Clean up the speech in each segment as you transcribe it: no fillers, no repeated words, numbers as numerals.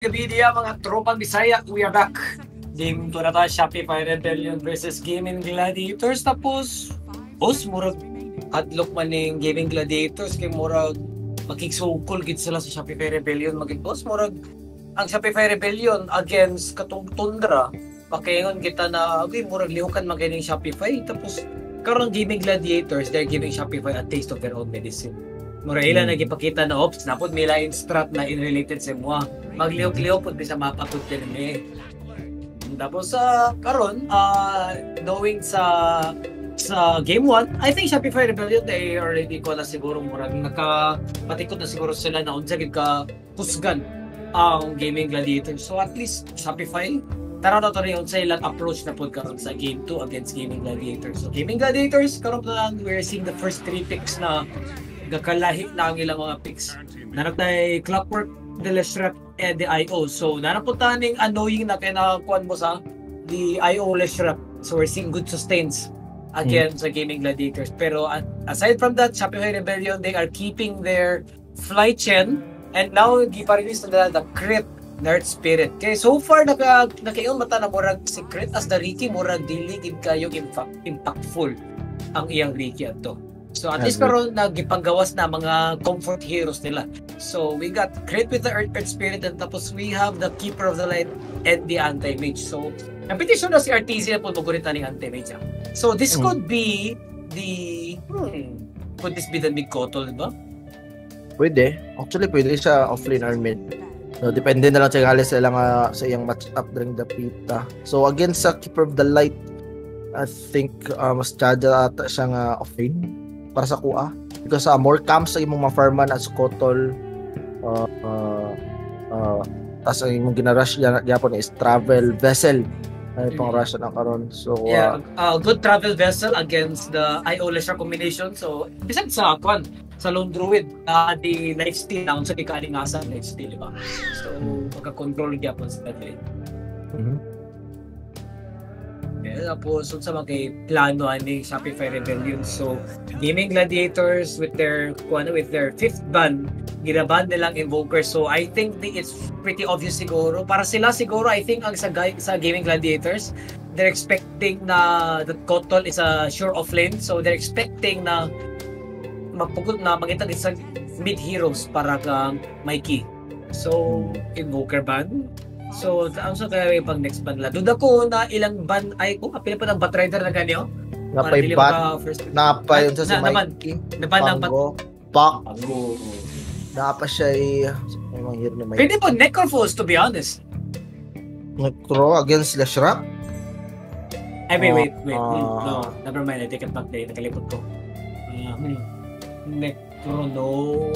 gabi niya mga tropang Bisaya. We are back. Game to na ta, Shopify Rebellion versus Gaming Gladiators. Tapos, murag hadlok man ng Gaming Gladiators kay murag makigsukol gid sila sa Shopify Rebellion. Boss, murag ang Shopify Rebellion against katong Tundra. Pakaingon kita na, okay, murag lihukan maganing Shopify. Tapos, karon Gaming Gladiators, they're giving Shopify a taste of their own medicine. Mura ila nagipakita na ops napod may lain strat na in related sa mga maglihok-lihok pud sa mapatod din ni. Tapos karon knowing sa game 1, I think Shopify Rebellion they already ko na siguro murag nakapatikot na siguro sila na unsa gid ka kusgan ang Gaming Gladiators. So at least Shopify tara na to rin sa ilang approach na pod karon sa game 2 against Gaming Gladiators. So Gaming Gladiators karon na we're seeing the first 3 picks na gakalahi na ang ilang mga picks. Nanatay Clockwork, the Leshrep, and the IO. So, nanapunta ning annoying na kinakuan mo sa the IO Leshrep. So, we're seeing good sustains again sa Gaming Gladiators. Pero, aside from that, Shopify Rebellion, they are keeping their fly chain. And now, giparelease na the crit Nerd Spirit. Kaya so far, nakayon mata na murag si crit as the Ricky, murag diligid kayo impactful ang iyang Ricky ato. So at least karon nagipanggawas na mga comfort heroes nila. So we got Crit with the Earth Spirit and tapos we have the Keeper of the Light and the Anti-Mage. So competition na si RTZ na po magurita ng Anti-Mage. So this could be the could this be the Mikoto, diba? Pwede. Actually pwede siya offlane or mid. No, depende na lang sa sa iyang match up during the pita. So against sa Keeper of the Light, I think mas tiyada ata siya nga offlane para sa kuha because more camps sa imong ma-farman as Kotol as ang imong ginarush yapon is travel vessel ay pang rush na karon. So good travel vessel against the IO Lesser combination. So bisan sa kwan sa Lone Druid the lifesteal lang sa ikalingasan lifesteal, diba? So pagka-control yapon sa battle. Tapos sa mga plano ni Shopify Rebellion. So Gaming Gladiators with their 5th ban, ginaban nilang Invoker. So I think it's pretty obvious siguro. Para sila siguro, I think ang sa Gaming Gladiators, they're expecting na that Kotol is a sure offlane. So they're expecting na magpugot na magitag sa mid heroes para kang Mikey. So Invoker ban. So, ang sa kaya pang next ban nila. Duda ko na ilang ban ay apil pa ng Batrider na ganyo. Napay ban. Napay yun sa si Mikey. Naban ng Pango. Napa siya ay mga hero ni Mikey. Pwede po Necrophos to be honest. Necro against Leshrep? Ay, wait. No, never mind. I take it back day. Nakalipot ko. Necro, no.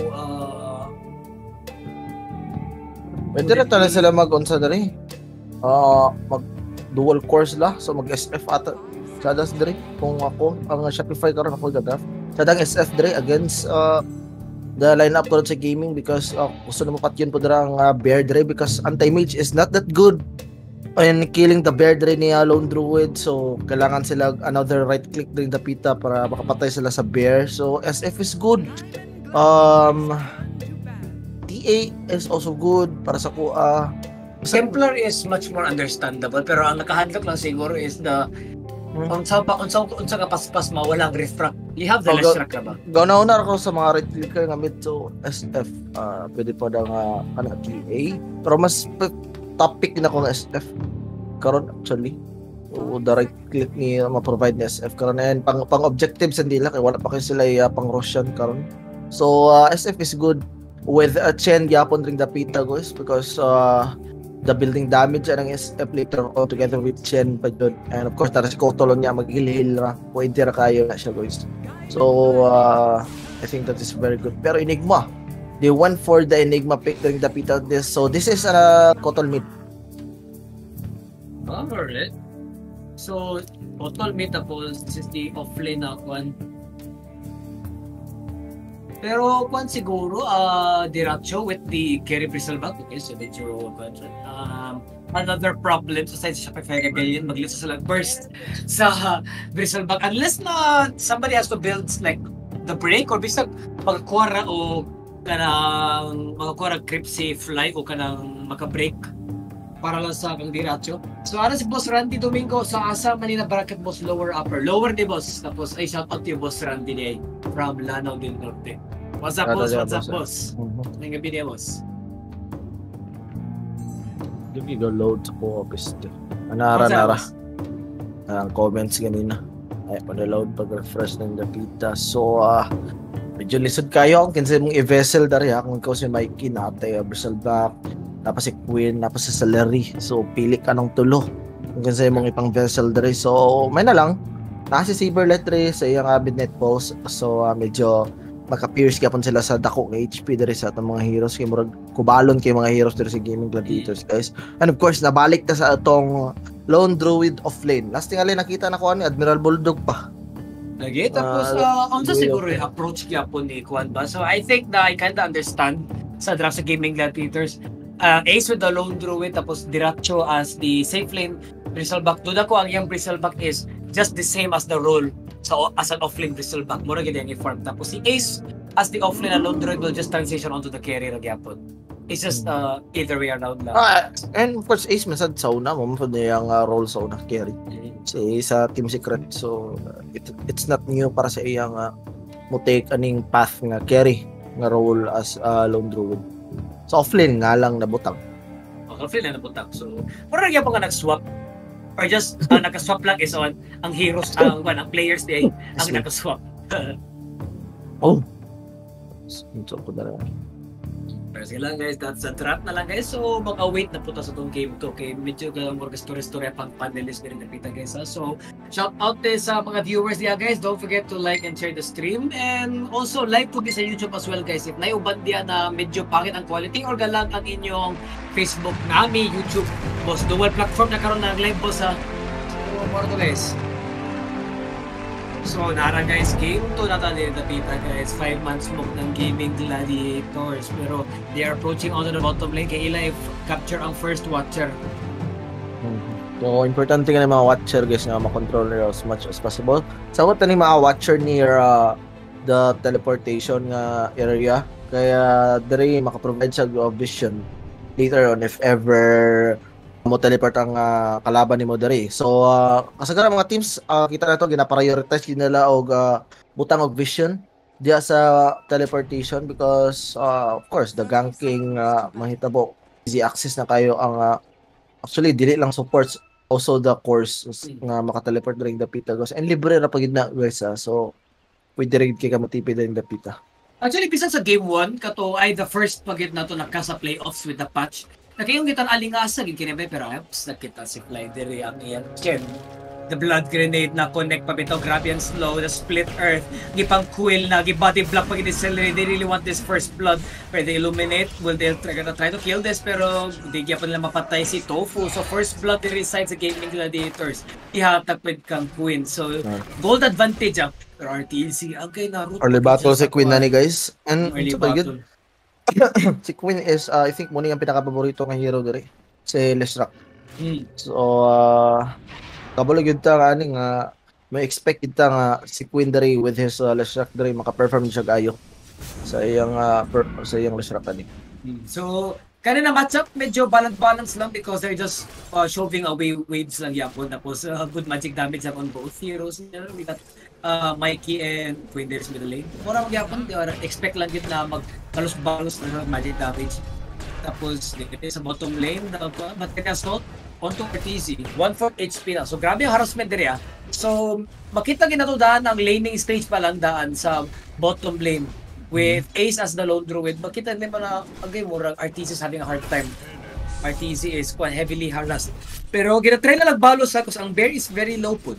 Pwede rin talaga sila mag-unsa na rin. Mag-dual course la. So mag-SF ata. Sadas dre. Kung ako, ang Shopify karon ako gadraft. Sadang SF dre against the lineup ko sa gaming because gusto na mapat yun po dra ang Bear dre because Anti-Mage is not that good in killing the Bear dre ni Lone Druid. So kailangan sila another right click during the pita para makapatay sila sa Bear. So SF is good. TA is also good para sa kuha. Templar is much more understandable pero ang nakahandlok lang siguro is the unsa ka paspas mawalang refract. You have the less rack ba? Ganaw-na ako sa mga right clicker nga mid so SF pwede pa daw nga TA pero mas topic na ko ng SF karon actually. So the right click ni ma-provide ni SF karon and pang objectives hindi lang kay wala pa kayo sila pang Russian karon. So SF is good with a Chen yapon ring the pita guys because the building damage ang SF later on together with Chen pa doon and of course tara si Kotolon niya mag-heal ra pwede ra kayo na siya guys. So I think that is very good pero Enigma they went for the Enigma pick during the pita this so this is Kotol mid. Alright. So Kotol mid tapos this is the offlane na one. Pero kung siguro, Diracho with the Kerry Bristleback, okay, so medyo another problem sa side sa Shopify Rebellion, maglito sila burst sa Bristleback unless na somebody has to build like the break or bisag pagkuwara o kanang mga kuwara grip safe fly o kanang maka-break para lang sa kang diratso. So ara si Boss Randy Domingo sa asa Manila bracket boss lower upper. Lower di boss. Tapos ay shout out to Boss Randy ni from Lanao del Norte. What's up boss? What's up boss? Ngayong gabi niya boss. Give me the load ko piste. Anara. Ang comments ganina. Ay pa-load pag-refresh ng dapita. So medyo lisod kayo kung kinsa mong i-vessel dari ha kung ikaw si Mikey natay Bristleback tapos si Queen tapos si Celery. So pili ka ng tulo kung kinsa mong ipang vessel dari. So may na lang nasa si Cyberlet sa iyang midnight post. So medyo maka-pierce gyapon sila sa dako ng HP dari sa atong mga heroes kay murag kubalon kay mga heroes dari sa Gaming Gladiators guys. And of course nabalik ta sa atong Lone Druid of lane. Last thing alay nakita na ko ani Admiral Bulldog pa. Lagi tapos unsa siguro yung approach gyapon ni Kwan ba. So I think na I kinda understand sa draft sa Gaming Gladiators. Ace with the Lone Druid tapos Diratcho as the safe lane Bristleback. Duda ko ang yung Bristleback is just the same as the role as an offlane Bristleback. Mura gid yung farm. Tapos si Ace as the offlane and Lone Druid will just transition onto the carry ra gyapon. It's just either way around lang. And of course Ace masad sa una mo mo yung role sa una carry. Sa Team Secret. So it's not new para sa iyang mo take aning path nga carry nga role as Lone Druid. So offlane nga lang nabutang. Offlane na nabutang. So mura gyapon nga nag-swap or just naka-swap lang is on ang heroes ang players di ang naka-swap. So ko na Pero sige lang guys, that's a trap na lang guys. So maka-wait na po ta sa itong game to. Okay, medyo more story pang panelist na rin napita guys. So shout out sa mga viewers diya guys. Don't forget to like and share the stream. And also like po sa YouTube as well guys. If naiuban diya na medyo pangit ang quality or galang ang inyong Facebook nami, YouTube. Boss, dual platform na karon na live boss ha. So more to guys. So nara guys, game to natin napita guys. 5 months smoke ng Gaming Gladiators. Pero they are approaching onto the bottom lane. Kaya ila capture ang first watcher. So importante nga ng mga watcher guys na makontrol nila as much as possible. Sa so, ni mga watcher near the teleportation area. Kaya diri makaprovide siya of vision later on if ever mo teleport ang kalaban ni mo diri. So kasagaran mga teams kita na to gina-prioritize nila og butang og vision diya sa teleportation because of course the ganking mahitabo easy access na kayo ang actually dili lang supports also the course nga maka-teleport during the pita guys and libre ra pagid na guys so pwede rin kay ka matipid during the pita. Actually bisan sa game 1 kato ay the first pagid na to nagka sa playoffs with the patch. Nakayong kitang alingasa, kinibay pero apps nakita si Fly diri ang iyan. Ken, the blood grenade na connect pa bitaw, grabe ang slow, the split earth, gipang quill na, gibody block pag i-decelerate, they really want this first blood, pero they illuminate, will they try to kill this, pero di kaya pa nila mapatay si Tofu, so first blood they reside sa Gaming Gladiators, ihatag with kang Queen, so gold advantage pero RTC, okay Naruto. Early battle si Queen na ni guys, and early battle. Si Queen is I think muna yung pinaka-paborito ng hero diri si Leshrac. So kabalo gyud ta ani nga may expect kita nga si Queen diri with his Leshrac diri maka-perform siya kayo sa iyang Leshrac ani. So kanina matchup medyo balance lang because they're just shoving away waves lang yapon tapos good magic damage on both heroes. We got Mikey and Queen there's middle lane. Mura magyapon expect lang gid na magkalos-balos na magic damage. Tapos dito sa bottom lane material assault onto RTZ 1/4 HP na. So grabe yung harassment diri So makita ginatudahan ang laning stage pa lang daan sa bottom lane with Ace as the Lone Druid. Makita din pa na okay murang RTZ is having a hard time. RTZ is quite heavily harassed. Pero ginatry na nagbalos kasi ang bear is very low po.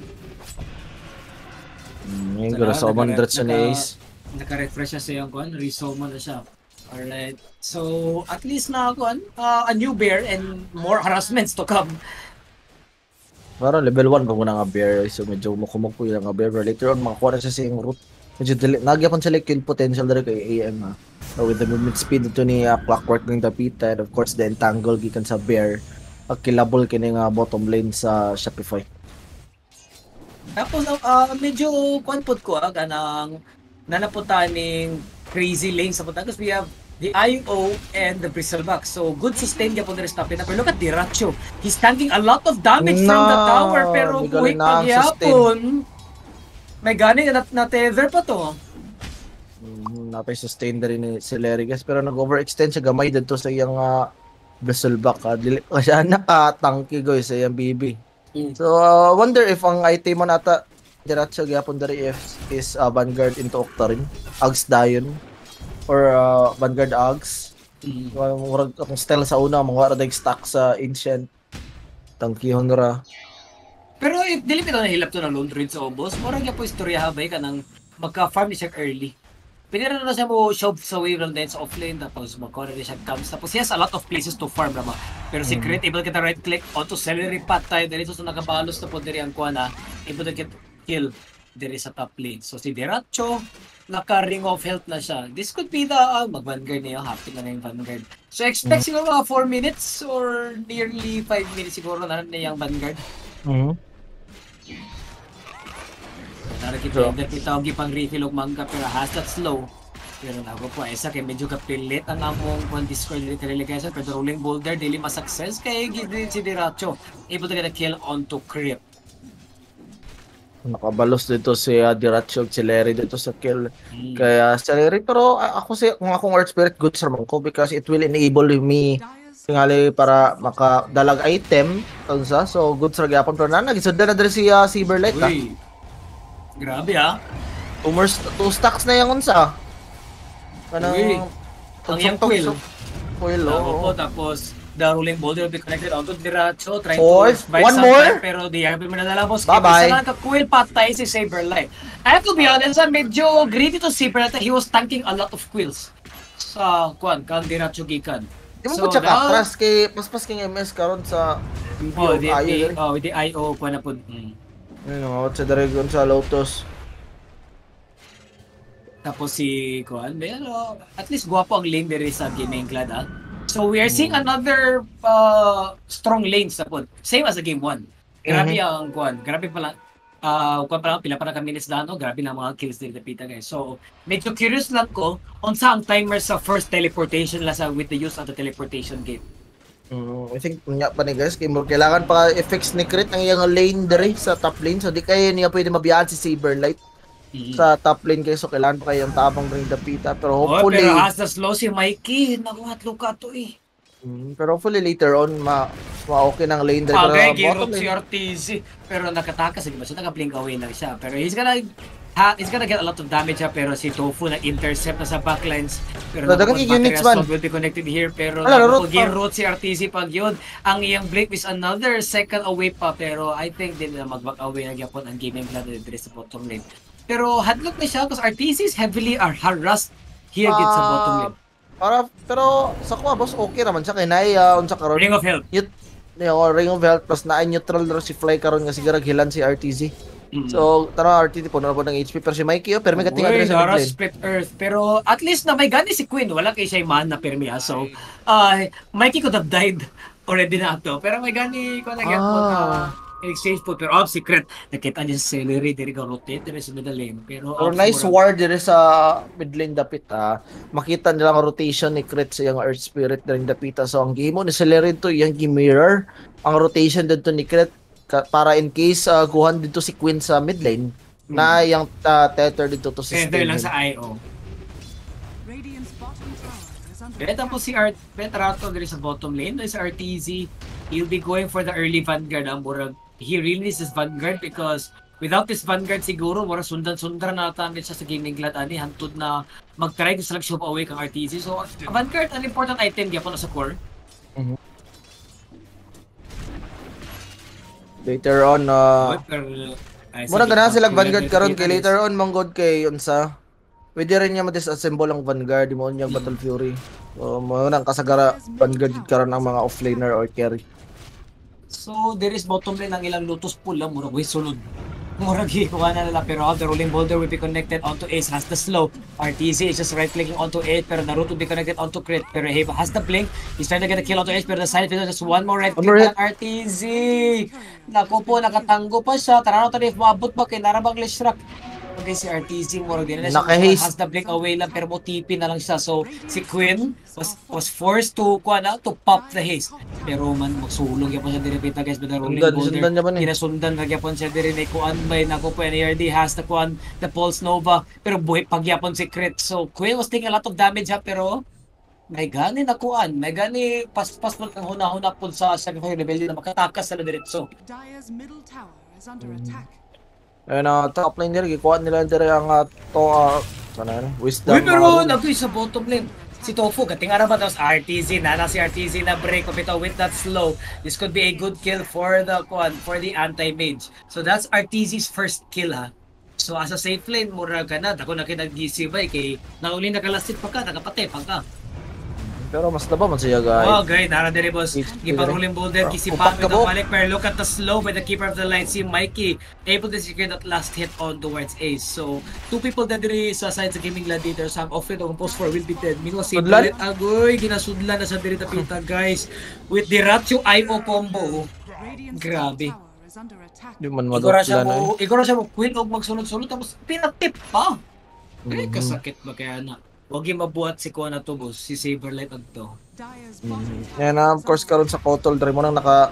Yung resummon diretso ni Ace. Naka-refresh siya sa yung resummon na siya. Alright. So, at least na a new bear and more harassments to come. Pero level 1 pa muna nga bear. So, medyo makumag po yung bear. But later on, makakuha na siya sa yung root. Medyo nagyapon sila kill potential dito kay AM with the movement speed ito ni Clockwork ng Dapita and of course the entangle gikan sa bear. Killable kini nga bottom lane sa Shopify. Tapos kanang nanapod ko kanang nanapunta ning crazy lane sa punta because we have the IO and the Bristleback. So good sustain gyapon diri sa top lane. Pero look at Diracho. He's tanking a lot of damage from the tower pero buhay pa gyapon. May gani na tether pa to. Napay sustain na rin ni Celery guys, pero nag-overextend siya gamay dito sa iyang Bristleback. Dili pa siya nakatangki guys sa iyang BB. So wonder if ang item mo nata Diracho gyapon dari is Vanguard into Octarine, Ags Dion or Vanguard Ags. Murag akong style sa una mga ra stack sa Ancient. Tangkihon ra. Pero dili pa na hilap to ng Lone Druid sa Obos. Murag gyapon istorya habay ka nang magka-farm ni siya early. Pwede rin na siya mo shove sa wave lang din sa offlane tapos magkora rin siya camps. Tapos he has a lot of places to farm naman. Pero si Crit, able kita right click auto celery path tayo dito sa nakabalos na po diri ang kuha na able to get kill diri sa top lane. So si Diracho, naka-ring of health na siya. This could be the mag-vanguard niya. Happy na yung vanguard. So expect siguro mga 4 minutes or nearly 5 minutes siguro na yung vanguard. Nakikita yung itawag pang refill og mangga pero has that slow. Pero nago po isa kay medyo kapilit ang among one Discord literally guys pero rolling boulder dili ma-success kay gid si Diracho able to get a kill onto Crypt. Nakabalos dito si Diracho Celery dito sa kill. Kaya Celery pero ako kung akong Earth Spirit good sa ko because it will enable me tingali para makadalag item unsa so good sa gyapon pero nagisod na diri si Cyberlight ha. Grabe ha. 2 stacks na yung unsa. Kanang ang yung quill. Quill po tapos the rolling boulder will be connected onto Diracho trying to buy one some more time, pero di happy mo na nalabos. Bye-bye. Isa lang ka-quill patay si Saberlight. I have to be honest, medyo greedy to Saberlight. He was tanking a lot of quills sa kang Diracho gikan. Di mo po tsaka atras kay paspas kay MS karon sa video with the IO pa na po. Ano, sa Dragon sa Lotus. Tapos si Kuan, pero at least guwapo ang lane diri sa Gaming Clad ah. So we are seeing another strong lane sa pod. Same as the game 1. Grabe ang Kuan. Grabe pala. Kuan pala pila pa na kami minutes dano, grabe na mga kills diri dapita guys. So medyo curious lang ko unsa ang timer sa first teleportation la sa with the use of the teleportation game. I think nga pa ni guys, kailangan pa effects ni Crit ang iyang lane dere sa top lane. So di kayo niya pwede mabiyaan si Saberlight sa top lane kayo. So kailangan pa kayo yung tabang ring dapita. Pero hopefully... pero as the slow si Mikey, nakuhatlo ka to eh. Pero hopefully later on, ma-okay ng lane dere. Okay, girot si RTZ. Pero nakatakas, diba? So naka-blink away na siya. Pero he's gonna get a lot of damage ha, pero si Tofu nag-intercept na sa backlines. Pero dagang units man will be connected here, pero root si RTZ pag yun. Ang iyang blink is another second away pa, pero I think din na mag-back away na gyapon ang Gaming Clad dito sa bottom lane. Pero hadlock na siya because RTZ is heavily harassed here sa bottom lane. Pero sa kuha boss, okay naman siya kay Nay unsa karon. Ring of Health. Ring of Health plus na neutral si Fly karon nga siguro gilan si RTZ. So, tara RTT po na po ng HP pero si Mikey pero may katinga din sa mid lane. Split Earth pero at least na may gani si Queen wala kay siya mana permi ha. So, Mikey could have died already na ato pero may gani ko na gyapon in exchange po pero secret nakita niya sa Celery diri ka rotate diri sa middle lane pero nice ward diri sa mid lane dapit makita nila ang rotation ni Crit sa yung Earth Spirit diri dapita. So ang game mo ni Celery to yung mirror ang rotation dito ni Crit para in case kuhan dito si Queen sa mid lane na yung tether dito to si tether lang sa IO. Tapos si Petrato diri sa bottom lane sa RTZ, he'll be going for the early Vanguard ang murag. He really needs this Vanguard because without this Vanguard siguro murag sundan-sundan na natin siya sa Gaming Clad ani hantod na mag-try ko sa shove away kang RTZ. So Vanguard an important item gyapon sa core. Later on muna ganahan sila Vanguard karon kay later on manggod kay unsa pwede rin niya ma-disassemble ang Vanguard mo niya Battle Fury. So mo nang kasagara Vanguard karon ang mga offlaner or carry. So there is bottom lane ang ilang Lotus pool lang murag way sulod. Murag hikuha na nila pero the rolling boulder will be connected onto Ace has the slow. RTZ is just right clicking onto Ace pero Naruto will be connected onto Crit pero he has the blink. He's trying to get a kill onto Ace pero the side field just one more right click on RTZ. Naku po nakatanggo pa siya. Tara na if maabot ba kay narabang Leshrac. Okay, si RTZ mo din na Naka-haste. has the blink away lang pero mo TP na lang siya. So si Quinn was forced to pop the haste. Pero man magsulong yapon siya diri pita guys with the rolling boulder. Sundan niya man eh. Kinasundan na yapon siya diri ni kuan bay nako po NRD has the kuan the Pulse Nova pero buhi pagyapon si Crit. So Quinn was taking a lot of damage ha pero may gani na kuan, may gani pas-pas mo ang hunahuna po sa Sacrifice Rebellion na makatakas sa diretso. Dire's middle tower is under attack. Ayun, top lane nila, gikuha nila nila ang sana yun, wisdom. Uy, pero nagtoy sa bottom lane. Si Tofu, katingara ba tapos RTZ, nana si RTZ na break of ito with that slow. This could be a good kill for the anti-mage. So that's RTZ's first kill ha. So as a safe lane, mura ka na. Ako na kinag-gisibay kay nauli na kalastit pa ka, nakapatay pa ka. Pero mas laba man siya guys. Oh, great. Nara dere boss. Giparuling boulder, kisipan with the balik. Pero look at the slow by the keeper of the line. Si Mikey able to secure that last hit on towards Ace. So, two people na dere sa side sa Gaming Gladiators. Ang offlane o post 4 will be dead. Meanwhile, si Bullet Agoy, ginasudlan na sa dere tapita guys. With the Ratio IO combo. Grabe. Di man Igora siya maduklan mo queen og magsunod-sunod tapos pinatip pa. Kaya kasakit ba kaya na? Huwag yung mabuhat si Kuan na to boss, si Saberlight at to. And of course karon sa Kotol dre mo nang naka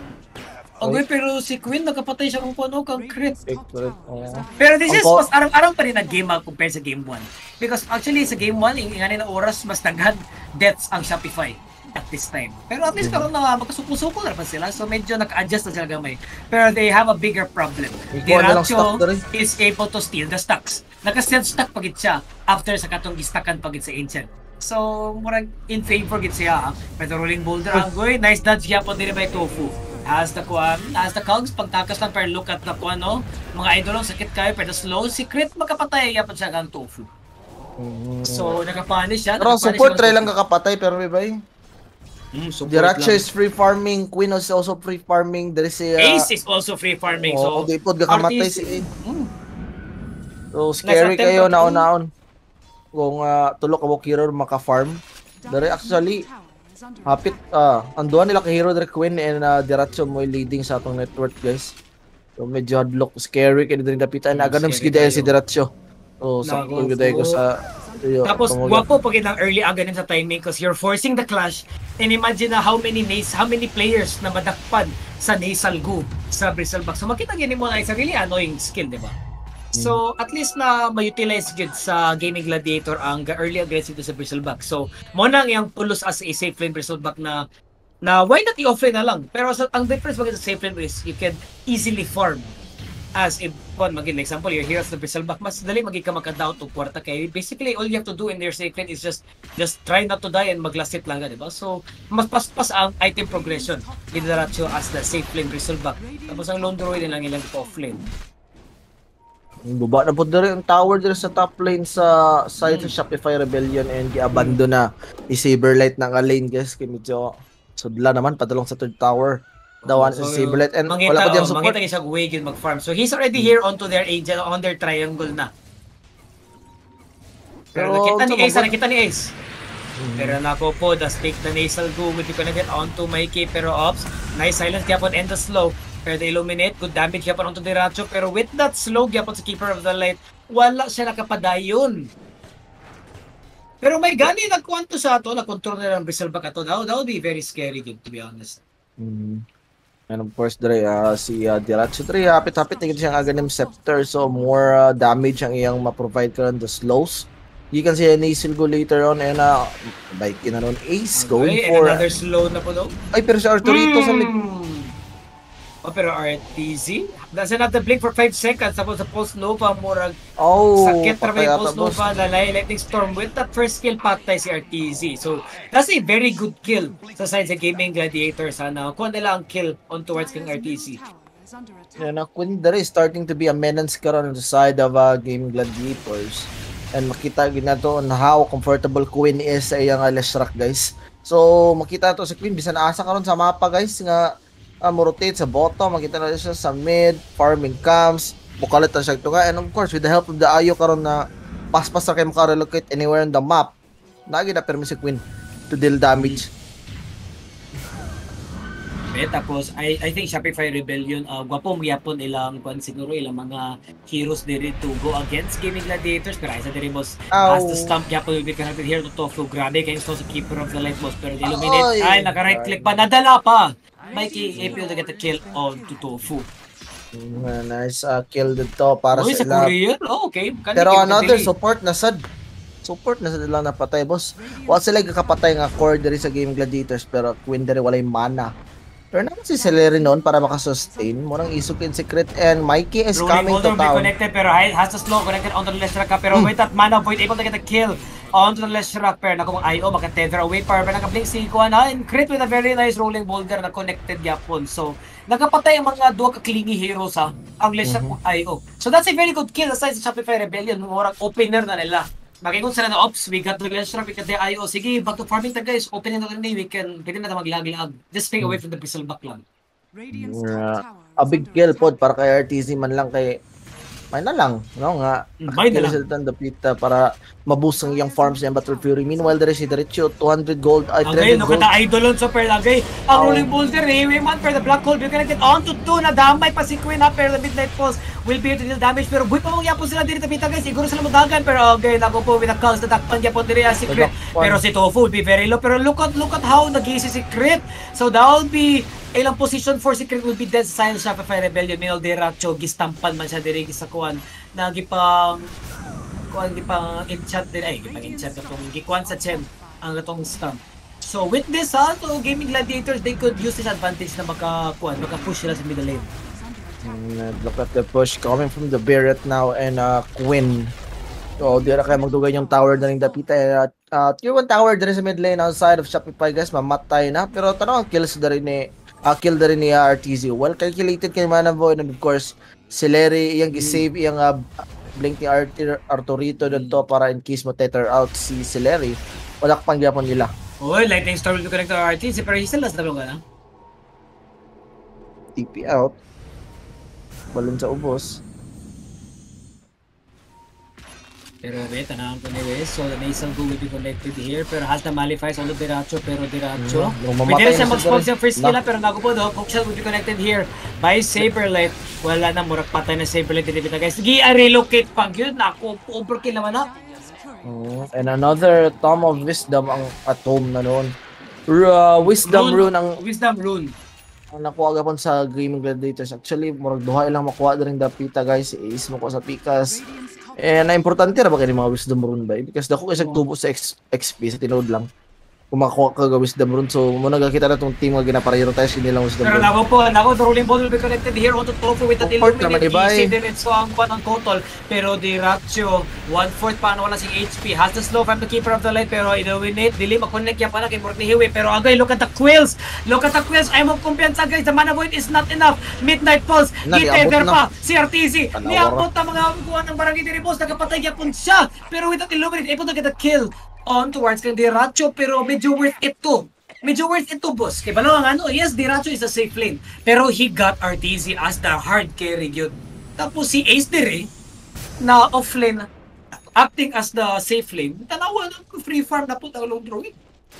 Okay, pero si Queen nagkapatay siya kung kuno kang crit. Oh. Pero this is mas arang-arang pa rin na game compared sa game 1. Because actually sa game 1, ingani na oras mas daghan deaths ang Shopify at this time. Pero at least karon na magkasuko-suko na pa sila. So medyo naka-adjust na sila gamay. Pero they have a bigger problem. Diracho is able to steal the stacks. Naka-stealth stack pagit siya after sa katong gistakan pagit sa Ancient. So murag in favor git siya. Pero rolling boulder ang goy, nice dodge gyapon diri by Tofu. As the cogs pagtakas lang pero look at the kuan no. Mga idol sakit kayo pero slow si Crit makapatay gyapon siya kang Tofu. So nakapanish siya. Pero support try lang kakapatay pero may bay. Diracho Lang. is free farming, Queen is also free farming, there is Ace is also free farming. So di pod gakamatay si So Nasa scary kayo tempo- naon-naon. Kung tulok ka mo hero maka-farm. Dari actually hapit anduan nila ka hero dari Queen and Diracho mo leading sa atong network guys. So medyo hadlock scary kay din dapitan na ganun scary si Daya kayo. si Diracho. So sakto gyud ko sa Tapos guwapo pag ng early aganin sa timing because you're forcing the clash and imagine na how many players na madakpan sa nasal goo sa bristleback. So makita gini mo na isa really annoying skill, di ba? So at least na ma-utilize gud sa Gaming Gladiator ang early aggressive sa bristleback. So mo nang iyang pulos as a safe lane bristleback na why not i-offlane na lang? Pero ang difference bagay sa safe lane is you can easily farm. As if, maging example, your heroes na bristleback, mas dali ka makadaw to kwarta kay basically all you have to do in their safe lane is just try not to die and mag-last hit lang, di ba? So, mas paspas ang item progression ni Diracho as the safe lane bristleback. Tapos ang lone druid lang ilang off-lane. Buba na po diri ang tower diri sa top lane sa side sa Shopify Rebellion and gi-abandon na ni Saberlight ng lane guys kay medyo sudla naman padulong sa third tower. Dawan sa Saberlight and wala pa diyang support. Mangita siya way yun mag-farm. So he's already here onto their angel, on their triangle na. Pero nakita ni Ace. Pero nako po, the stake na nasal go will be connected onto Mikey. Pero ops, nice silence gyapon and the slow. Pero the illuminate, good damage gyapon onto Diracho. Pero with that slow gyapon sa Keeper of the Light, wala siya nakapadayon. Pero may gani nagkwanto sa ato, na-control na lang bristleback ato. That would be very scary to be honest. And of course, dre si Diracho dre hapit-hapit na siyang aganim scepter so more damage ang iyang ma-provide karon the slows. You can see Nasal go later on and bike na ron Ace going for another slow na po daw. Ay pero si Arturito sa mid. Oh, pero RTZ doesn't have the blink for 5 seconds tapos sa Pulse Nova murag sakit trabe yung Pulse Nova lalay Lightning Storm with that first kill patay si RTZ. So that's a very good kill sa side sa Gaming Gladiator sana kuha nila ang kill on towards kang RTZ. And Queen dre is starting to be a menace karon on the side of Gaming Gladiators and makita ginato on how comfortable Queen is sa iyang Leshrac guys. So makita to sa Queen bisan asa karon sa mapa guys nga mo-rotate sa bottom, makita na siya sa mid, farming camps, bukalit na siya ito nga, and of course, with the help of the Ayo karon na paspas na kayo makarelocate anywhere on the map, nagi na permi si Queen to deal damage. Bet. Tapos, I think Shopify Rebellion, gwapong gyapon ilang kwan siguro, ilang mga heroes diri to go against Gaming Gladiators. Pero isa diri boss, Ow. as the stump gyapon will be connected here to Tofu. Grabe kayo sa Keeper of the Light boss. Pero the Illuminate, Ay. naka-right click pa, nadala pa. Mikey able to get a kill on to Tofu. Nice kill dito para Uy, sa sa ila. Korean? Oh, okay. Pero another support na sad. Support na sad lang napatay, boss. Wa sila kakapatay nga core diri sa Game Gladiators pero Queen diri walay mana. Pero naman si Celery noon para makasustain. Murang isukin secret and Mikey is coming to Be town. connected pero has to slow connected onto the left track pero with that mana void able to get a kill onto the left track pero nako ang IO maka-tether away power pero naka-blink si Kuan and crit with a very nice rolling boulder na connected yapon. So nakapatay ang mga duwa ka clingy heroes ha ang left track IO. So that's a very good kill aside sa Shopify Rebellion murang opener na nila. Makikita sila na ops, we got the left track, we got the IO. Sige, back to farming ta guys. Opening na kami, we can pwede na maglag-lag. Just stay away from the bristleback lang. Radiant's Yeah. top tower A is big under kill attack. pod para kay RTZ man lang kay may na lang, no nga. May na Kill lang. sila tan dapita para maboost ang yung farms niya Battle Fury. Meanwhile, there is si Diretso 200 gold, ay Okay, 300 no gold. kita idol on super lagay. Ang rolling boulder, Hiwi man per the black hole. Be connected on to 2 na damay pa si Queen ha, pero the midnight pulse will be to deal damage. Pero buhay pa mong yapon sila dito tapita guys. Siguro sila madagan. Pero okay, nako po with the calls na takpan yapon diri si Crit. Pero si Tofu will be very low. Pero look at how nag-easy si Crit. So that will be ilang position for si Crit will be dead sa Silent Shopify Rebellion. Minol Diracho, gistampan man siya diri sa kuan. Nagipang kuan di pa in-chat din ay gipang in-chat katong gikuan sa Chen ang atong stamp. So with this so Gaming Gladiators they could use this advantage na maka-push sila sa middle lane. Look at the push coming from the Barret now and Quinn. So, di na kayo magdugay yung tower na rin dapita. Tier 1 tower din sa mid lane outside of Shopify guys, mamatay na. Pero tanong ang kills na rin kill na rin ni RTZ. Well calculated kay Mana Void and of course, Celery, iyang gisave, iyang blink ni Arturito dito para in case mo tether out si Celery. Wala pang gyapon nila. Oy, Lightning Storm will connect to RT. Pero he's still last na lang TP out. Balon sa ubos. Pero wait, tanahan ko ni Wes. So the Nasal Go will be connected here. Pero has the Malifies on the Diracho. Pero Diracho. Pwede siya mag-spawn siya first kill pero nago po do. Hookshot will be connected here by Saberlight. Wala na, murag patay na Saberlight. Dilipita guys. Sige, relocate pang yun. Naku, overkill naman na. And another Tome of Wisdom ang at home na noon. Wisdom Rune ang Wisdom Rune. nakuha gapon sa Gaming Gladiators. Actually, murag duha ilang makuha din dapita guys. Si Ace mo ko sa Pikas. Na importante ra ba kay mga Wisdom Rune ba? Because dako kay tubo sa XP sa tinod lang. Kung makuha ka ga Wisdom Rune. So, muna gakita na tong team nga gina-prioritize nilang Wisdom Pero Rune. nago po, the rolling ball will be connected here onto Tofu with that Support illuminate. naman, Easy ibay. din ito ang pan ng Kotol. Pero Diracho, 1/4 pa wala sing HP. Has the slow from the Keeper of the Light. Pero illuminate, dili makonect yan pa na kay Morty Hiwi. Pero agay, look at the Quills. Look at the Quills. I'm of kumpiyansa guys. The Mana Void is not enough. Midnight Pulse. Gitever Niabot pa. Si RTZ. Panawara. Niabot na mga kuha ng barangay diri boss. Nakapatay yapon siya. Pero with that illuminate, able to get a kill on towards kay Diracho. Pero medyo worth it to. Medyo worth it to boss. Kaya balo ang ano, yes, Diracho is a safe lane. Pero he got RTZ as the hard carry yun. Tapos si Ace dire, na offlane, acting as the safe lane. Tanawa na free farm na po ang long drawing.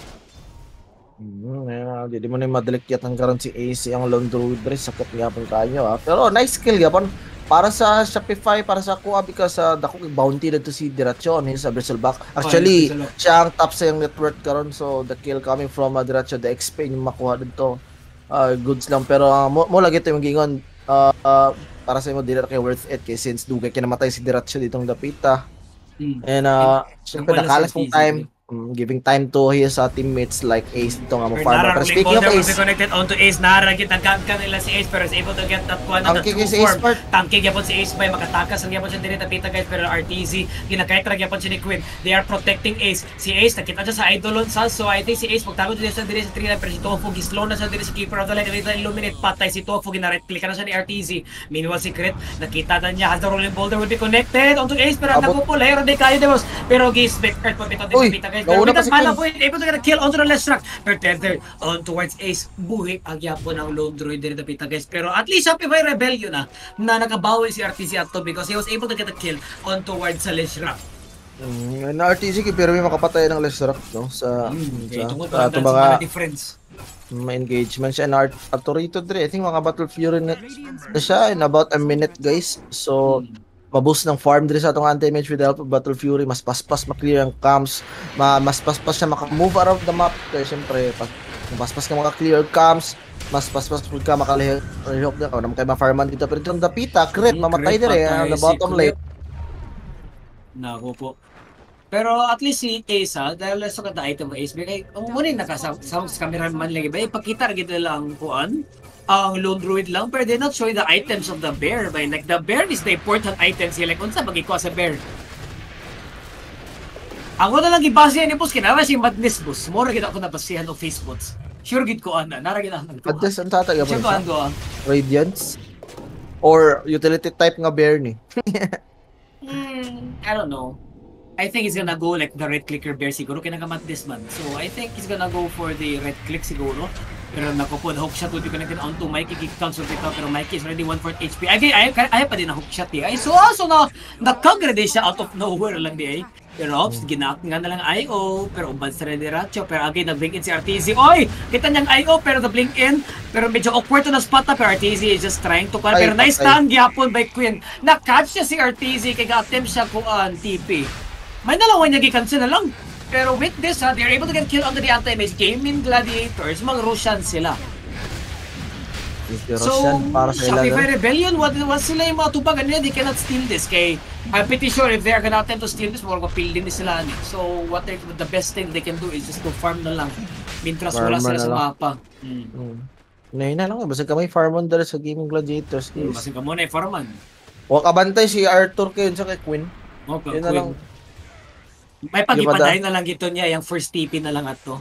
Di mo na madalikyat ang karon si Ace ang Lone Druid sakit gyapon kayo Pero nice skill gyapon para sa Shopify, para sa kuha because dako kay bounty dito si Diracho on his Bristleback. Actually, siya ang top sa yung net worth karon so the kill coming from Diracho, the XP yung makuha dito. Goods lang pero mo lagi to yung gingon para sa imo dili kay worth it kay since dugay kinamatay si Diracho ditong dapita. And syempre nakalas kong time. Giving time to his teammates like Ace dito nga mo farmer. Pero speaking of Ace, connected onto Ace, naragit ang kanila si Ace pero is able to get that one on the Tangking true si Ace form. part. Tangking yapon si Ace by makatakas ang yapon siya diri tapita guys pero RTZ ginakaitrag yapon siya ni Quinn. They are protecting Ace. Si Ace nakita siya sa Eidolon sa so I think si Ace magtago diri sa 3 pero si Tofu gislow na siya diri sa Keeper of the Light. Dito illuminate patay si Tofu gina-right click na siya ni RTZ. Meanwhile si Crit nakita na niya has the rolling boulder will be connected onto Ace pero ang nago po layer de kayo demos pero gisback earth pa bitaw Uy, dito guys. nauna pa si Quinn. Avoid, able to get a kill onto the left track. Pero tether on towards Ace. Buhi ang yapon ng lone droid dito dapita guys. Pero at least Shopify Rebellion na nakabawi si RTC ato because he was able to get a kill on towards sa left track. Na RTG pero may makapatay ng Leshrac, no? Okay, tungkol sa pa ato lang mga mga difference. engagement siya na Arturito Dre. I think mga Battle Fury na siya in about a minute, guys. So, maboost ng farm dre sa atong anti-mage with the help of Battle Fury. Mas paspas maklear ang camps. Mas paspas siya maka-move around the map. Kaya syempre, paspas ka maka-clear camps. Mas paspas ka makalihok na naman kayo ma-farman dito. Pero itong Dapita, crit, mamatay dire on the bottom lane. Nako po. Pero at least si Ace dahil sa kada item ng Ace, kay muna nakasama sa cameraman lagi ba, ipakita rin lang kuan ang Lone Druid lang, pero they're not showing the items of the bear. By like the bear is the important item sila. Kung saan magikuha sa bear? Ang wala lang ibasihan ni boss, kinara si Madness boss. Mora kita ako nabasihan o Facebooks. Sure gid ko ana, nara gid ako nagtuwa. Madness ang tatay Sure ko ando Radiance? Or utility type nga bear ni? I don't know. I think he's gonna go like the red clicker bear siguro kinagamat this man. So I think he's gonna go for the red click siguro. Pero nakupo the hook shot will be connected onto Mikey kick comes with it pero Mikey is already 1/4 HP. I pa din na hook shot eh. So nakagready siya out of nowhere lang di eh. Pero ops, ginaak nga na lang IO, pero uban sa rin diretso. Pero again, nag-blink in si RTZ. Oy! Kita niyang IO, pero na-blink in. Pero medyo awkward to na spot na, pero RTZ is just trying to call. Pero nice stand gyapon by Queen. Na-catch niya si RTZ, kaya ga-attempt siya kuan TP. May nalawan niya gikansin na lang. Pero with this, they're able to get killed under the anti-mage. Gaming Gladiators, mga Russian sila. So, para sa Shopify Rebellion, what sila yung mga tubagan nila, they cannot steal this. Kay, I'm pretty sure if they're gonna attempt to steal this, more mapil din sila. So, the best thing they can do is just to farm na lang. Mintras wala sila sa mapa. Ngayon na lang, basta ka may farmon dala sa Gaming Gladiators. Basta ka muna farman. Huwag kabantay si Arthur kayo sa kay Queen. Okay, yun na lang. May pag-ipadahin na lang ito niya, yung first TP na lang ato.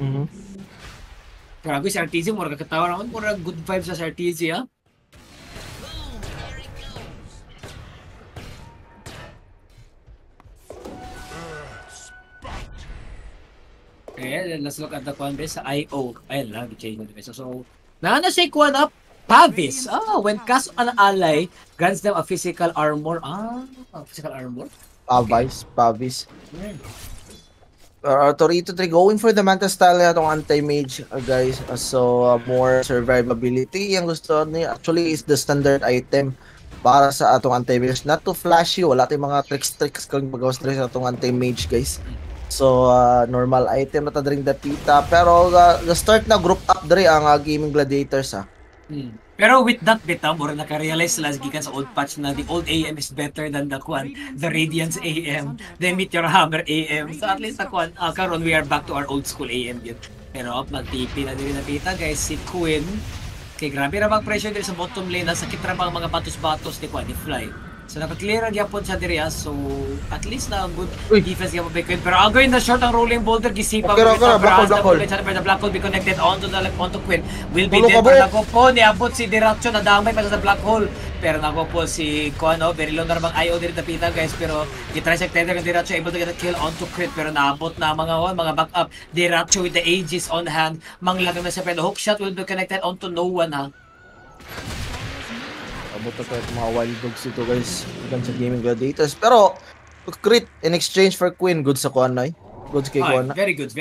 Grabe si RTZ, mura kakatawa naman, mura good vibes sa RTZ, ha? Okay, let's look at the one base sa IO. Ayun lang, change na base. So, naana siya kuha na Pavis. When cast on an ally, grants them a physical armor. Physical armor? Pavis. Torito 3 going for the Manta style na itong anti-mage, guys. So, more survivability. Yung gusto niya actually is the standard item para sa atong anti-mage. Not too flashy. Wala tayong mga tricks kung mag-stress sa atong anti-mage, guys. So, normal item na tadring Dapita. Pero, the start na group up dre ang Gaming Gladiators, ha. Pero with that beta, mura naka-realize sila gikan sa old patch na the old AM is better than the Radiance AM, the Meteor Hammer AM. So at least karon we are back to our old school AM yun. Pero mag-TP na din napita guys, si Queen. Kay grabe ra mag-pressure din sa bottom lane, sakit ra bang mga batos-batos ni Fly. So naka-clear ang yapon sa Diria, so at least na good defense yapon by Queen. Pero again na short ang rolling boulder gisipa pero black hole. The black hole be connected onto Queen. Will be dead pero nako po niabot si Diratso na damay pa sa black hole. Pero nako po si Kono, very low na bang IO din tapita guys, pero i-trisect tender ng Diratso able to get a kill onto Crit pero naabot na mga backup. Diratso with the Aegis on hand, manglagang na siya pero hook shot will be connected onto no one ha. Abot na tayo mga wild dogs ito guys hanggang sa Gaming Gladiators pero crit in exchange for Queen good sa Kuanay good kay Kuana. Very good.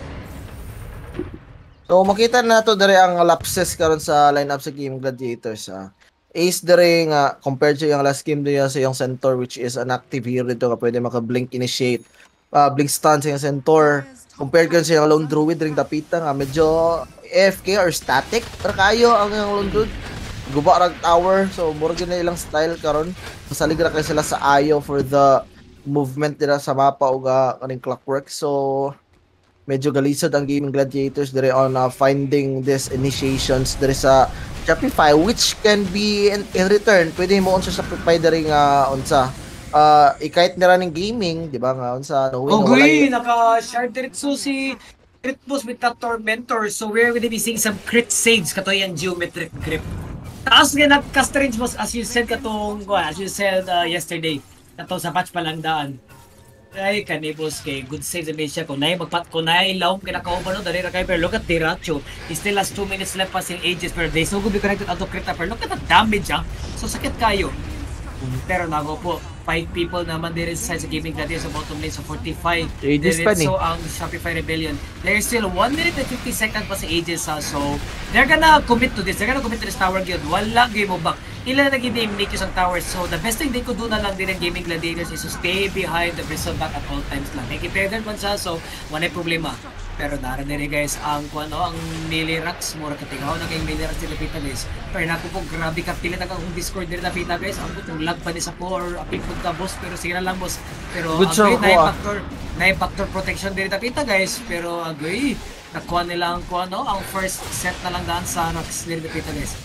So makita na to dere ang lapses karon sa lineup sa Gaming Gladiators Ace dere nga compared sa yung last game niya sa yung Centaur which is an active hero dito nga pwede maka-blink initiate blink stun sa yung Centaur compared kan sa yung Lone Druid ring Dapita nga medyo AFK or static pero kayo ang yung Lone Druid guba rag tower so mura gyud na ilang style karon masalig ra kay sila sa Ayo for the movement nila sa mapa ug kaning clockwork so medyo galisod ang Gaming Gladiators dire on finding this initiations dire sa Shopify which can be in return pwede mo unsa Shopify dire nga unsa ikait nira ning gaming di ba nga unsa no win naka-shard diretso si Crit Boss with that Tormentor so we're going to be seeing some crit saves katoy ang geometric grip. Taas nga nag-cast range boss as you said yesterday. Kato sa patch pa lang daan. Ay kanibos kay good save the siya kung naay lawom kinaka-over no dali ra kay pero look at Diratso. He still has 2 minutes left passing Aegis pero they so good be connected auto crit pero look at the damage So sakit kayo. Pero nago po, 5 people naman din sa Gaming Gladiators sa bottom lane sa 45. Aegis pa ni. So ang Shopify Rebellion, there's still 1 minute and 50 seconds pa sa Aegis ha. So they're gonna commit to this. They're gonna commit to this tower guild. Wala game mo back. Ilan na naging make use ang tower. So the best thing they could do na lang din ng Gaming Gladiators is to stay behind the Bristleback at all times lang. Nakipedal man siya, so wala problema. Pero narinig guys, ang melee racks, mura katingaw na kayong melee racks nila pita guys. Pero naku po, grabe ka pilit ang Discord nila pita guys. Ang putong lag pa ni sa po or apil po ka boss, pero sige na lang boss. Pero Good show agoy, ko, na-factor protection din nila pita guys. Pero agoy, nakuha nila ang first set na lang daan sa racks nila pita guys.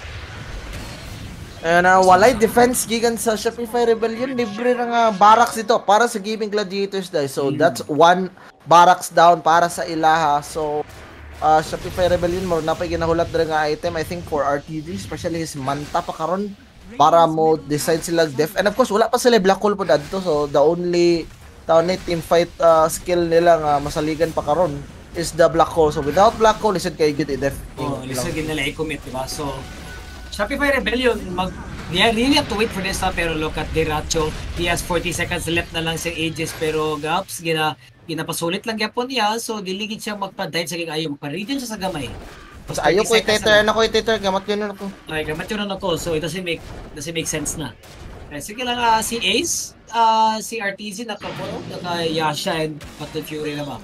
And walay defense gigan sa Shopify Rebellion, libre nga barracks dito para sa Gaming Gladiators guys. So that's one barracks down para sa ilaha. So Shopify Rebellion mo napay ginahulat dira nga item I think for RTG, especially his manta pa karon para mo decide sila def. And of course wala pa sila black hole po dadto. So the only team fight skill nila nga masaligan pa karon is the black hole. So without black hole lisod kay good i-def. Lisod gid nila i-commit, diba? So Shopify Rebellion, yeah, really have to wait for this pero look at Diracho. He has 40 seconds left na lang sa Aegis pero gaps, ginapasulit lang yapon niya. So diligid siya magpa-dive sa ayaw, magpa-regen siya sa gamay. Mas ayaw ko i-tether, gamat yun ako. Okay, gamat yun ako. So it doesn't make sense na. Okay, sige lang, si Ace, si RTZ naka-Yasha and Battle Fury na ba?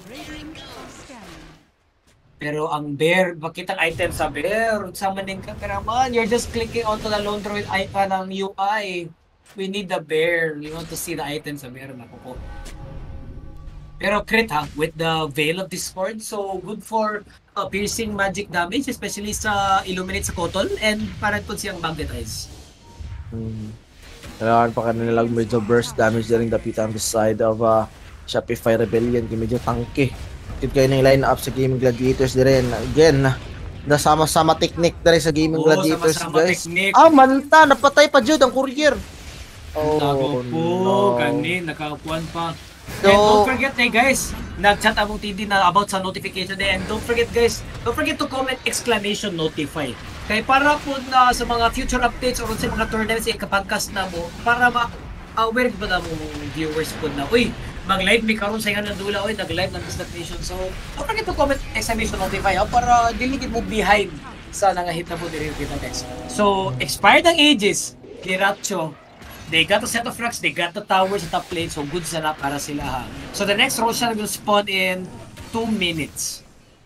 Pero ang bear, bakit ang item sa bear? Sa maning kameraman, you're just clicking onto the lone droid icon ng UI. We need the bear. We want to see the item sa bear. Nakupo. Pero crit ha, with the Veil of Discord. So good for piercing magic damage, especially sa Illuminate sa Kotol. And parang kung siyang magnetize. Kailangan pa kanila medyo burst damage na rin dapitan on the side of Shopify Rebellion. Medyo tangke. Kit kayo ng line up sa Gaming Gladiators din. Again, nasama-sama technique na rin sa Gaming Gladiators guys. Technique. Manta! Napatay pa Jude ang courier. Oh, no. Kanin, nakakuan pa. So, and don't forget guys, nag-chat ang TD na about sa notification din. And don't forget to comment exclamation notify. Kaya para po na sa mga future updates or sa mga tournaments ikapodcast na mo, para aware ba na mo viewers po na, uy, mag-live mi karon sa nga dula, uy, nag-live ng Business Nation. So, don't forget to comment exclamation notify para diligid mo behind sa nangahit na po din kita guys. So, expired ang Aegis, Diracho. They got a set of racks, they got the towers sa top lane, so good sana para sila ha. So the next Roshan will spawn in 2 minutes.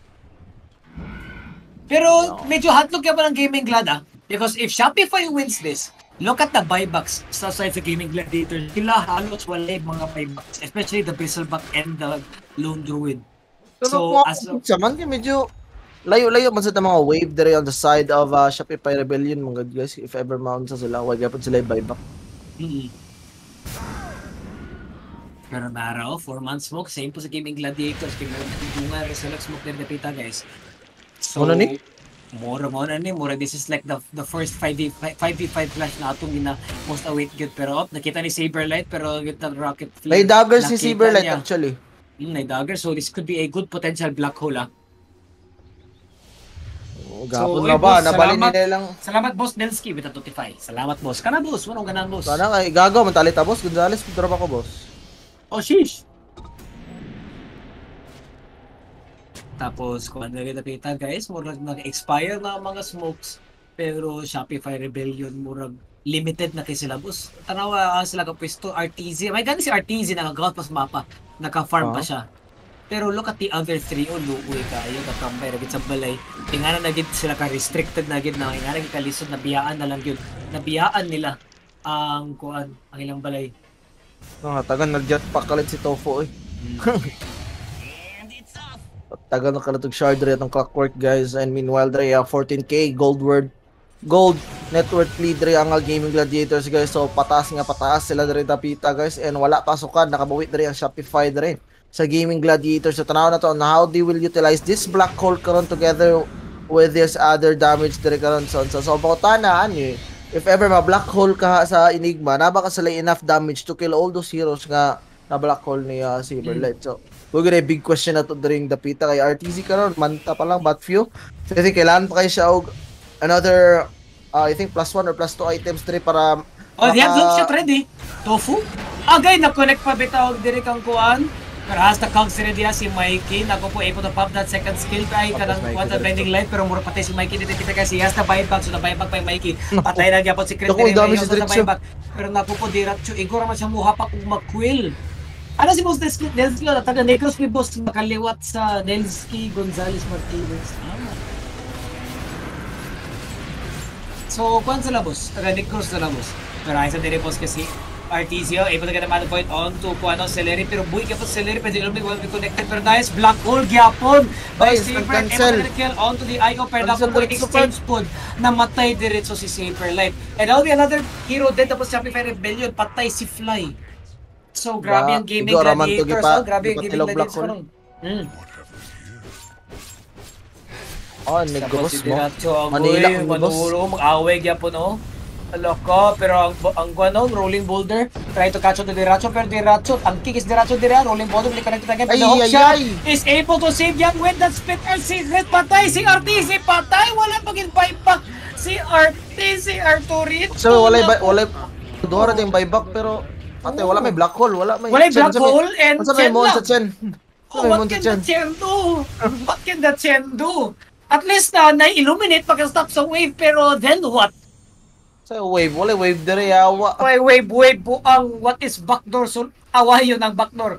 Pero medyo hotlook yan pa ng Gaming Glad ha. Because if Shopify wins this, look at the buybacks sa side sa Gaming Gladiator. Sila halos walay mga buybacks, especially the Bristleback and the Lone Druid. So as saman medyo layo-layo man sa mga wave dire on the side of Shopify Rebellion mga guys, if ever mount sa sila, wag gyapon sila buyback. Pero naraw, 4 months smoke, same po sa Gaming Gladiators. Kaya bunga, Resolux smoke din napita guys. So, Muna ni? Mura, this is like the first 5v5 flash na atong gina most await good. Pero nakita ni Saberlight, pero with the rocket flame. May dagger si Saberlight actually. May dagger, so this could be a good potential black hole Gapon na ba? Nabalin nila lang. Salamat boss Nelsky with the notify. Salamat boss. Kana boss, wanong ganan boss. Sana kay gagaw man talit boss, Gonzales, drop ako boss. Oh sheesh. Tapos kung ano rin napita guys, murag nag-expire na mga smokes. Pero Shopify Rebellion murag limited na kay sila boss. Tanawa sila ka pwesto RTZ. May gani si RTZ nag-out pas mapa. Naka-farm pa siya. Pero look at the other 3 luoy kayo katambay na gid sa balay. Tingana na gid sila ka restricted na gid na ingana gid kalisod na biyaan na lang gyud. Nabiyaan nila ang kuan ang ilang balay. Tagan nag-jetpack kalit si Tofu eh. Tagan na kalatog shard rin ang Clockwork guys, and meanwhile dre 14k gold net worth lead rin ang Gaming Gladiators guys. So pataas sila dre tapita guys, and wala pasukan, nakabawi dre ang Shopify dre sa Gaming Gladiators. So tanaw na to on how they will utilize this black hole karon together with this other damage dire karon so pakutana ani if ever ma black hole ka sa Enigma, naba ka sila enough damage to kill all those heroes nga na black hole ni Saberlight. So we're gonna big question na to during the pita kay RTZ karon, manta pa lang but few. So I think kailangan pa kayo siya og another I think +1 or +2 items dire para Oh, they have Baka- long shot ready. Tofu. Agay, na-connect pa bitawag diri kang kuan. Pero has the cogs ready si Mikey. Nago po able to pop that second skill kay kanang Mikey quantum diretso. blinding light pero mura patay si Mikey dito kita kasi has the buyback so na buyback pa yung Mikey. Patay na gyapon si Chris Naku, dami Reyes si sa diretso. buyback. Pero nago po diretso igor man siya muhapak og mag-quill. Ano si Boss Nelsky na taga Negros ni Boss makaliwat sa Nelsky Gonzalez Martinez. So, kuan sila boss? Taga Negros sila boss. Pero ay sa dire boss kasi Artizio, able to get a mana point on to Kuano Celeri, pero buhay ka po Celeri, pwede ilumig will be connected, pero nice, Black Hole, gyapon, by Nice, Saber, cancel. able to kill onto the Io, pero Cancel naku po, diretso, exchange pod, namatay diretso si Saberlight. And now, another hero dead, tapos Shopify Rebellion, patay si Fly. So, grabe ang gaming Igo, raman to, gladiators, grabe ang gaming gipatilog Black gladiators. Hole. Oh, Tapos si negos mo. Diratso, Manila agoy, ang negos. manulo, mag-away gyapon no. Aloko, pero ang ano, rolling boulder, try to catch on the Diratso, pero Diratso, ang kick is Diratso dire, rolling boulder, will connected again, Ay, the hook ay, shot ay. is able to save Young with that split and secret, patay si RTC, patay, wala pagin buyback si RTC, Arturito. So, walay duha ra ding buyback pero ate wala may black hole, wala may Walay Chen, black hole and Unsa may Chen mo lang. sa Chen? Oh, May what Monte can Chen. the Chen do? What can the Chen do? At least na na-illuminate pagka-stop sa wave, pero then what? Sa wave, wala wave dire yawa. Why wave po ang what is backdoor, so away yun ang backdoor.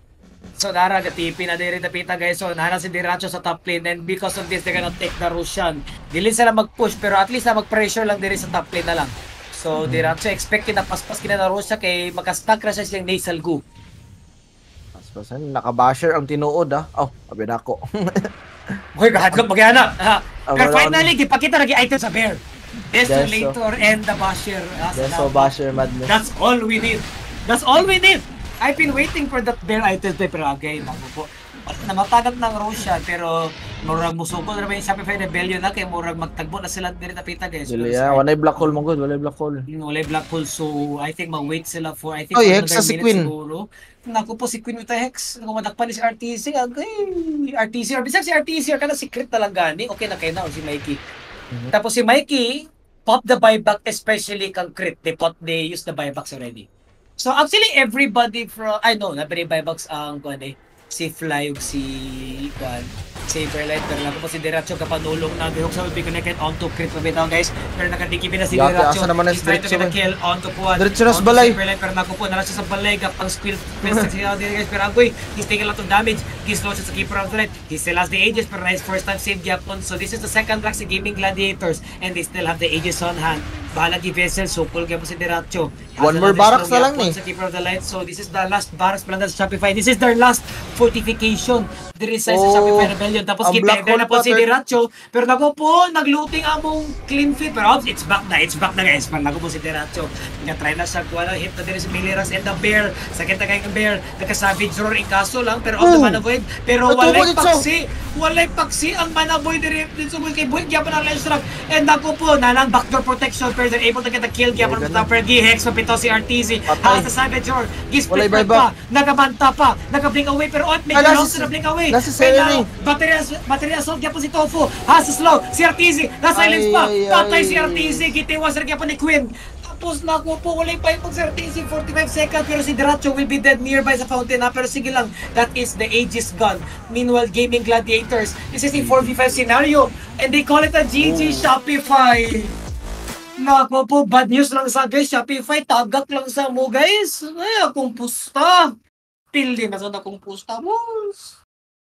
So nara the TP na diri tapita guys, so nara si Diratso sa top lane, and because of this they're gonna take the Russian. Dili sila mag-push pero at least na mag-pressure lang diri sa top lane na lang. So Diratso expected na paspas kina na Russia kay makastack ra siya siyang nasal goo. Paspasan naka-basher ang tinuod ah. Oh, abi nako. Hoy, kahadlok magyana. Pero wala finally gipakita lagi item sa bear. Desolator and the Basher. So basher madness. That's all we need. That's all we need. I've been waiting for that bear item pero again, ako po. Namatagat ng Russia pero murag musuko na naman yung Shopify Rebellion na kay murag magtagbo na sila diri tapita guys. Dili ya, wala black hole mong good, wala black hole. Wala black hole, so I think mag-wait sila for I think Oh, for Hex another sa si minute Queen. siguro. Naku po si Queen with the Hex. Kumadakpan ni si RTC. RTC or bisag si RTC or kana secret talaga ni. Okay na kay na o si Mikey. Tapos si Mikey pop the buyback, especially kang crit. They use the buybacks already. So actually everybody from I know na buybacks ang kuan si Fly ug si kuan Saberlight, pero lang po si Diratso kapanulong na Bihok sa will be connected onto crit pa bitaw guys, pero nakadikipin na si Yate, Diratso. asa naman ang He's trying to get a Diretso, kill onto kuan Diretso na sa onto balay. Saberlight, pero naku po nara siya sa balay kapang skill press siya guys, pero agoy he's taking a lot of damage, he's lost sa keeper of the net, he still has the Aegis, pero nice first time save Japon. So this is the second track si Gaming Gladiators and they still have the Aegis on hand. Bahala di Vessel, sukol kaya po si Diratso. One more barracks na lang ni. Sa keeper of the light. So this is the last barracks plan sa Shopify. This is their last fortification. There is sa Shopify Rebellion. Tapos ang black kita na hole po si pattern. Diratso. Pero nago po, naglooting among clean fit. Pero it's back na guys. Pero nago po si Diratso. Nga-try na siya. Wala, hit na din si Miliras and the Bear. Sakit na kayo ng Bear. Nagka-savage roar in kaso lang. Pero on the mana void. Pero walay paksi. Walay paksi ang mana void. Dito kay Boyd. Kaya pa ng lens trap. And nago po, nalang backdoor protection. Pero they're able to get the kill. Kaya pa ng topper. G-Hex. Mapito si RTZ. Patay. Sa savage roar. Walay Gi-split buyback. pa. Nagamanta pa. Nag-blink away. Pero on, medyo Ay, long nasa- na blink away. nasa Kaya Serenity. Battery assault kaya po si Tofu. Has slow. Si RTZ. Na-silence pa. Ay, ay, Patay ay. si RTZ. Gitiwas rin kaya po ni Queen. Tapos naku po, wala pa yung si RTZ. 45 seconds. Pero si Diratso will be dead nearby sa fountain. Pero sige lang. That is the Aegis gun. Meanwhile, Gaming Gladiators. This is a 4v5 scenario. And they call it a GG Shopify. Naku po, bad news lang sa guys. Shopify, tagak lang sa mo guys. Ay, akong pusta. Pildi na sa akong pusta, boss.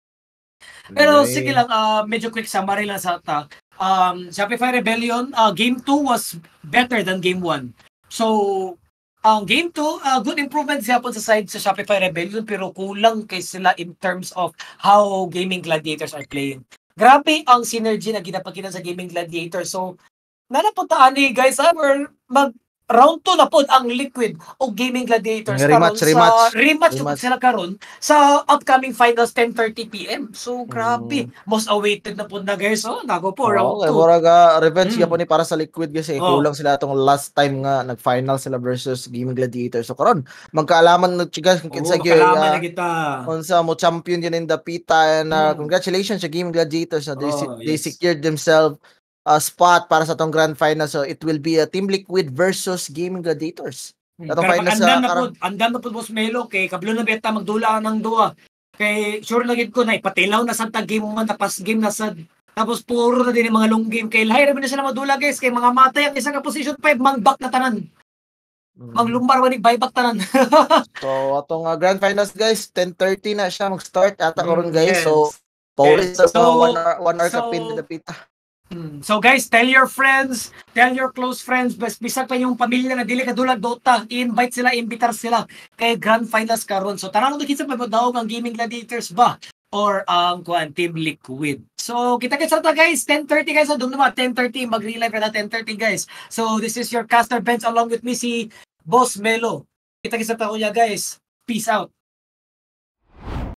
Pero Anyway. sige lang, medyo quick summary lang sa ta. Shopify Rebellion, Game 2 was better than Game 1. So, Game 2, good improvement siya po sa side sa Shopify Rebellion, pero kulang kay sila in terms of how Gaming Gladiators are playing. Grabe ang synergy na ginapakita sa Gaming Gladiators. So, nanapuntaan ni guys, we're mag round 2 na po ang Liquid o Gaming Gladiators Rematch, karon sa rematch. rematch sila karon sa upcoming finals 10:30 PM. So grabe, most awaited na po na guys. So nago po round Okay, 2. muraga revenge Mm. yapon ni para sa Liquid kasi Oh. kulang sila atong last time nga nag-final sila versus Gaming Gladiators. So karon magkaalaman na chigas kung kinsa gyud kalaman na kita. unsa mo champion yun in the pita and Mm. congratulations sa Gaming Gladiators na they Oh, they yes. secured themselves spot para sa tong grand final. So it will be a Team Liquid versus Gaming Gladiators. Atong Pero finals andam na karang po, andam na po Boss Melo kay kablo na beta magdula ng duwa. Kay sure na gid ko na ipatilaw na sa tag game man tapos game na sad. Tapos puro na din yung mga long game kay lahi ra na sila madula guys kay mga matay ang isa ka position 5 mang-back na tanan. Manglumbar wanig buyback tanan. So atong grand finals guys 10:30 na siya mag-start ata karon Yes. guys. So paulit sa So- 1 hour so- kapin na pita. So guys, tell your friends, tell your close friends, bisag pa yung pamilya na dili kadulag Dota, invite sila, imbitar sila kay grand finals karon. So tanan kita pa daog ang Gaming Gladiators ba or ang Team Liquid. So kita-kits ta guys, 10:30 guys, doon naman 10:30 mag-relive na 10:30 guys. So this is your caster bench along with me si Boss Melo. Kita-kits ta kuya guys. Peace out.